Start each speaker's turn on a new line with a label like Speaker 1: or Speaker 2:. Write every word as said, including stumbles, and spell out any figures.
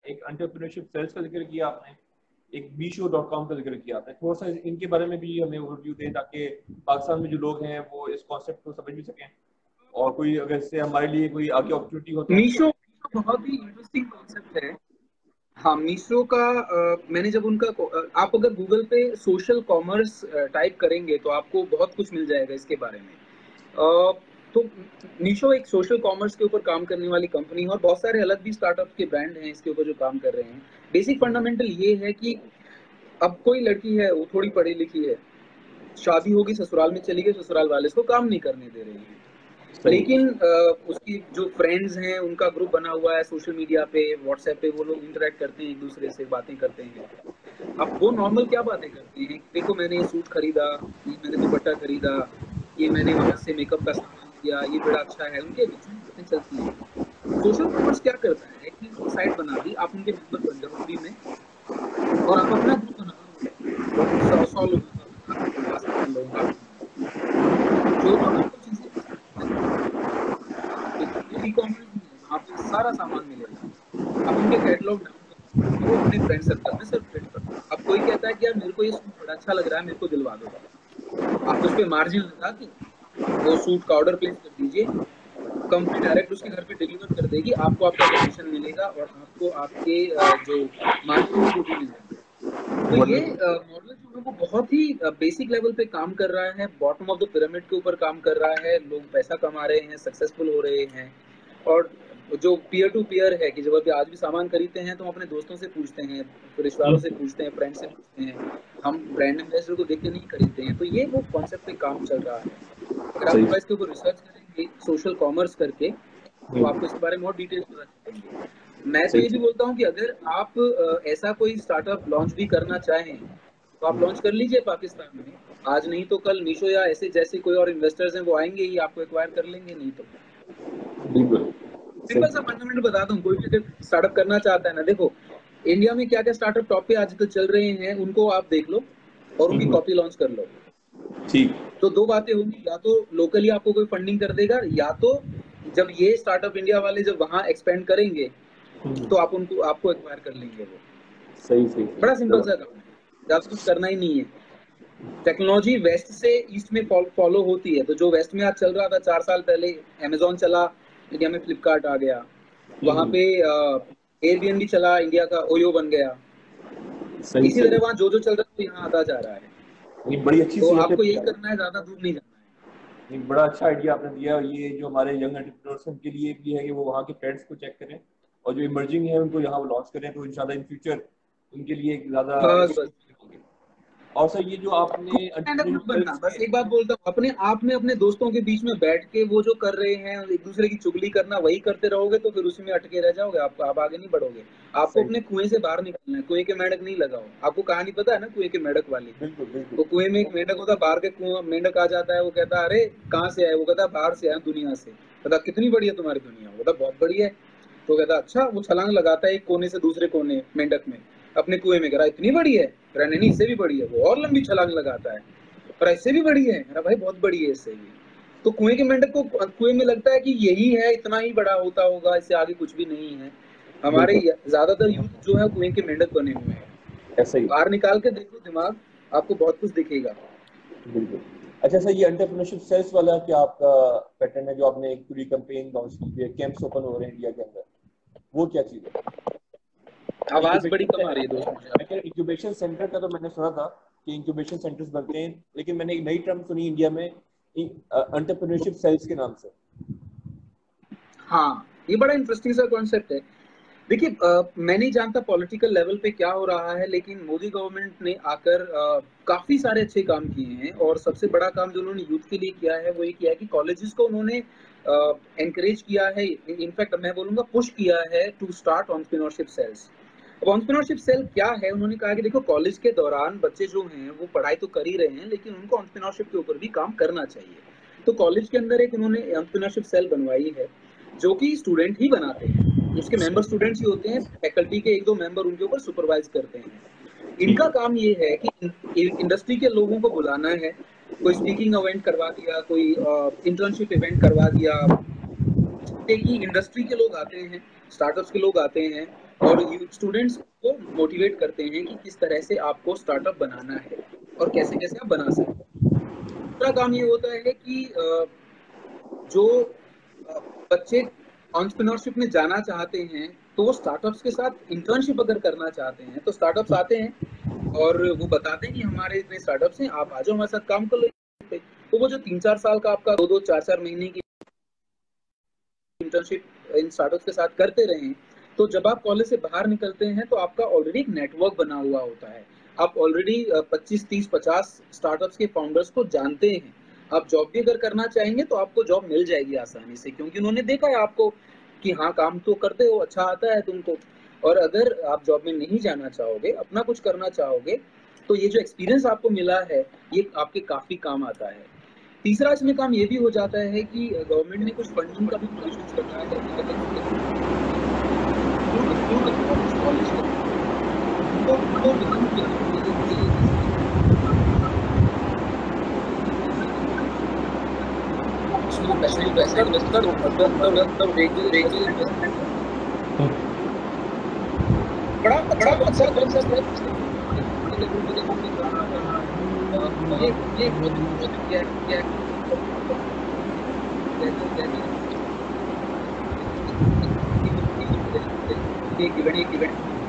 Speaker 1: एक entrepreneurship sales का जिक्र किया आपने, एक मीशो डॉट कॉम का जिक्र किया आपने, थोड़ा सा इनके बारे में भी हमें ओवरव्यू दें ताकि पाकिस्तान में जो लोग हैं वो इस कॉन्सेप्ट को समझ भी सकें, और कोई अगर इससे हमारे लिए कोई आगे अपॉर्चुनिटी हो तो।
Speaker 2: मीशो बहुत ही इंटरेस्टिंग कॉन्सेप्ट है। हाँ, मीशो का आ, मैंने जब उनका, आप अगर गूगल पे सोशल कॉमर्स टाइप करेंगे तो आपको बहुत कुछ मिल जाएगा इसके बारे में। आ, तो मीशो एक सोशल कॉमर्स के ऊपर काम करने वाली कंपनी है और बहुत सारे अलग भी स्टार्टअप के ब्रांड हैं इसके ऊपर जो काम कर रहे हैं। बेसिक फंडामेंटल ये है कि अब कोई लड़की है, वो थोड़ी पढ़ी लिखी है, शादी होगी, ससुराल में चली गई, ससुराल वाले इसको काम नहीं करने दे रहे हैं, लेकिन उसकी जो फ्रेंड्स हैं उनका ग्रुप बना हुआ है सोशल मीडिया पे, व्हाट्सएप पे, वो लोग इंटरेक्ट करते हैं, एक दूसरे से बातें करते हैं। अब वो नॉर्मल क्या बातें करते हैं, देखो मैंने ये सूट खरीदा, ये मैंने दुपट्टा खरीदा, ये मैंने वहां से मेकअप का सामान लिया, ये बड़ा अच्छा है, उनके बीच में बातें चलती हैं। सोशल कॉमर्स क्या करता है कि साइट बना दी, आप उनके मेंबर बन जाओ फ्री में, और आप अपना ग्रुप बना लो, सौ लोगों का, लोगों का, जो जो आपको चीजें ई कॉमर्स में वहाँ पे सारा सामान मिलेगा। आप उनके कैटलॉग डाउन करो, वो अपने फ्रेंड सर्कल में सर्कुलेट करो। अब कोई कहता है कि यार मेरे को ये सूट बड़ा अच्छा लग रहा है, मेरे को दिलवा दो, आप उस पे मार्जिन लगा के वो सूट का ऑर्डर प्लेस कर दीजिए, कंपनी डायरेक्ट उसके घर पे डिलीवर कर देगी, आपको आपका कमीशन मिलेगा और आपको आपके जो मार्जिन है वो भी मिल जाएगा। तो ये मॉडल जो है वो बहुत ही बेसिक लेवल पे काम कर रहा है, बॉटम ऑफ द पिरामिड के ऊपर काम कर रहा है, लोग पैसा कमा रहे हैं, सक्सेसफुल हो रहे हैं। और जो पीयर टू पीयर है कि जब अभी आज भी सामान खरीदते हैं तो हम अपने दोस्तों से पूछते हैं, रिश्तेदारों से पूछते हैं, फ्रेंड से पूछते हैं, हम ब्रांड एम्बेसडर को देख के नहीं खरीदते हैं। तो ये वो कॉन्सेप्ट पे काम चल रहा है। अगर आप थोड़ा इसके ऊपर रिसर्च करेंगे सोशल कॉमर्स करके तो आपको इसके बारे में और डिटेल्स पता चलेंगे। मैं तो ये भी बोलता हूँ कि अगर आप ऐसा कोई स्टार्टअप लॉन्च भी करना चाहें तो आप लॉन्च कर लीजिए पाकिस्तान में, आज नहीं तो कल मीशो या ऐसे जैसे कोई और इन्वेस्टर्स हैं वो आएंगे ही, आपको एक्वायर कर लेंगे। नहीं तो
Speaker 1: बिल्कुल
Speaker 2: सिंपल सा फंडामेंटल बताता हूँ, कोई भी अगर स्टार्टअप करना चाहता है ना, देखो इंडिया में क्या क्या स्टार्टअप टॉप पे आजकल चल रहे हैं उनको आप देख लो और उनकी कॉपी लॉन्च कर लो।
Speaker 1: ठीक,
Speaker 2: तो दो बातें होंगी, या तो लोकली आपको कोई फंडिंग कर देगा, या तो जब ये स्टार्टअप इंडिया वाले जब वहां एक्सपेंड करेंगे तो आप उनको आपको एक्वायर कर लेंगे वो।
Speaker 1: सही सही,
Speaker 2: बड़ा सिंपल सा काम है, ज्यादा कुछ करना ही नहीं है। टेक्नोलॉजी वेस्ट से ईस्ट में फॉलो होती है, तो जो वेस्ट में आज चल रहा था चार साल पहले, अमेजोन चला, इंडिया में फ्लिपकार्ट आ गया, वहां पे एयरबीएनबी चला, इंडिया का ओयो बन गया। इसी तरह वहां जो जो चल रहा है तो यहाँ आता जा रहा है।
Speaker 1: ये बड़ी अच्छी
Speaker 2: तो आपको यही करना है, ज्यादा दूर नहीं जाना है।
Speaker 1: एक बड़ा अच्छा आइडिया आपने दिया। ये जो हमारे यंग एंटरप्रेन्योर्स के लिए भी है कि वो वहाँ के ट्रेंड्स को चेक करें और जो इमर्जिंग है उनको यहाँ लॉन्च करें, तो इंशाल्लाह इन फ्यूचर उनके लिए एक ज्यादा
Speaker 2: बस बस
Speaker 1: और सर ये जो आपने
Speaker 2: बनना, बस एक बात बोलता हूँ, अपने आप में अपने दोस्तों के बीच में बैठ के वो जो कर रहे हैं एक दूसरे की चुगली करना, वही करते रहोगे तो फिर उसी में अटके रह जाओगे, आपको आप आगे नहीं बढ़ोगे। आपको अपने कुएं से बाहर निकलना है, कुएं के मेंढक नहीं लगाओ। आपको कहानी पता है ना कुएं के मेंढक वाली? तो कुएं में एक मेंढक होता, बाहर के कुआं मेंढक आ जाता है, वो कहता है अरे कहाँ से आए? वो कहता है बाहर से आया दुनिया से। कहता कितनी बड़ी है तुम्हारी दुनिया? वो कहता बहुत बड़ी है। तो कहता अच्छा। वो छलांग लगाता है एक कोने से दूसरे कोने मेंढक में, अपने कुएं में, कह रहा इतनी बड़ी है? कह रहा नहीं इससे भी बड़ी है। वो और लंबी छलांग लगाता है, पर इससे भी बड़ी है? अरे भाई बहुत बड़ी है इससे भी। तो कुएं के मेंढक को कुएं में लगता है कि यही है, इतना ही बड़ा होता होगा, इससे आगे कुछ भी नहीं है। हमारे ज्यादातर यूथ जो है कुएं के मेंढक बने हुए हैं।
Speaker 1: ऐसा ही
Speaker 2: बाहर निकाल के देखो दिमाग, आपको बहुत कुछ दिखेगा।
Speaker 1: बिल्कुल। अच्छा सर, ये एंटरप्रेन्योरशिप सेल्स वाला क्या आपका पैटर्न है जो आपने एक पूरी कैंपेन लॉन्च की है, कैंप्स ओपन हो रहे हैं इंडिया के अंदर, वो क्या चीज है?
Speaker 2: आवाज बड़ी कम आ रही है दोस्तों।
Speaker 1: इंक्यूबेशन सेंटर का तो मैंने सुना था कि इंक्यूबेशन सेंटर्स बनते हैं, लेकिन मैंने एक नई टर्म सुनी इंडिया में एंटरप्रेन्योरशिप सेल्स के नाम से।
Speaker 2: हाँ, ये बड़ा इंटरेस्टिंग सा कॉन्सेप्ट है। देखिए, मैं नहीं जानता पॉलिटिकल लेवल पे क्या हो रहा है, लेकिन मोदी गवर्नमेंट ने आकर आ, काफी सारे अच्छे काम किए हैं। और सबसे बड़ा काम जो उन्होंने यूथ के लिए किया है वो ये किया है कि कॉलेजेस को उन्होंने एनकरेज किया है, इनफैक्ट मैं बोलूंगा पुश किया है टू स्टार्ट एंटरप्रेन्योरशिप सेल्स। अब एंटरप्रेन्योरशिप सेल क्या है? उन्होंने कहा कि देखो कॉलेज के दौरान बच्चे जो हैं वो पढ़ाई तो कर ही रहे हैं, लेकिन उनको एंटरप्रेन्योरशिप के ऊपर भी काम करना चाहिए। तो कॉलेज के अंदर एक उन्होंने एंटरप्रेन्योरशिप सेल बनवाई है जो कि स्टूडेंट ही बनाते हैं, उसके मेंबर स्टूडेंट्स ही होते हैं, फैकल्टी के एक दो मेंबर उनके ऊपर सुपरवाइज करते हैं। इनका काम ये है कि इंडस्ट्री के लोगों को बुलाना है, कोई स्पीकिंग इवेंट करवा दिया, कोई इंटर्नशिप इवेंट करवा दिया, कि इंडस्ट्री के लोग आते हैं, स्टार्टअप्स के लोग आते हैं और स्टूडेंट्स को मोटिवेट करते हैं कि किस तरह से आपको स्टार्टअप बनाना है और कैसे कैसे आप बना सकते हैं। दूसरा काम ये होता है कि जो बच्चे एंटरप्रेन्योरशिप में जाना चाहते हैं तो वो स्टार्टअप्स के साथ इंटर्नशिप अगर करना चाहते हैं तो स्टार्टअप्स आते हैं और वो बताते हैं कि हमारे इतने स्टार्टअप्स हैं, आप आ जाओ हमारे साथ काम कर लो। तो वो जो तीन चार साल का आपका दो दो चार चार महीने की इंटर्नशिप इन स्टार्टअप्स के साथ करते रहे, तो जब आप कॉलेज से बाहर निकलते हैं तो आपका ऑलरेडी एक नेटवर्क बना हुआ होता है। आप ऑलरेडी पच्चीस तीस पचास स्टार्टअप्स के फाउंडर्स को जानते हैं। आप जॉब भी अगर करना चाहेंगे तो आपको जॉब मिल जाएगी आसानी से, क्योंकि उन्होंने देखा है आपको कि हाँ काम तो करते हो, अच्छा आता है तुमको। और अगर आप जॉब में नहीं जाना चाहोगे, अपना कुछ करना चाहोगे, तो ये जो एक्सपीरियंस आपको मिला है ये आपके काफी काम आता है। तीसरा इसमें काम ये भी हो जाता है कि गवर्नमेंट ने कुछ फंडिंग का भी प्रोविजन रखा है कि अगर उसको पैसे पैसे इन्वेस्ट कर मतलब रेगुलर इन्वेस्टमेंट बड़ा बड़ा अच्छा कॉन्सेप्ट है। ये ये क्या क्या एक इवेंट एक इवेंट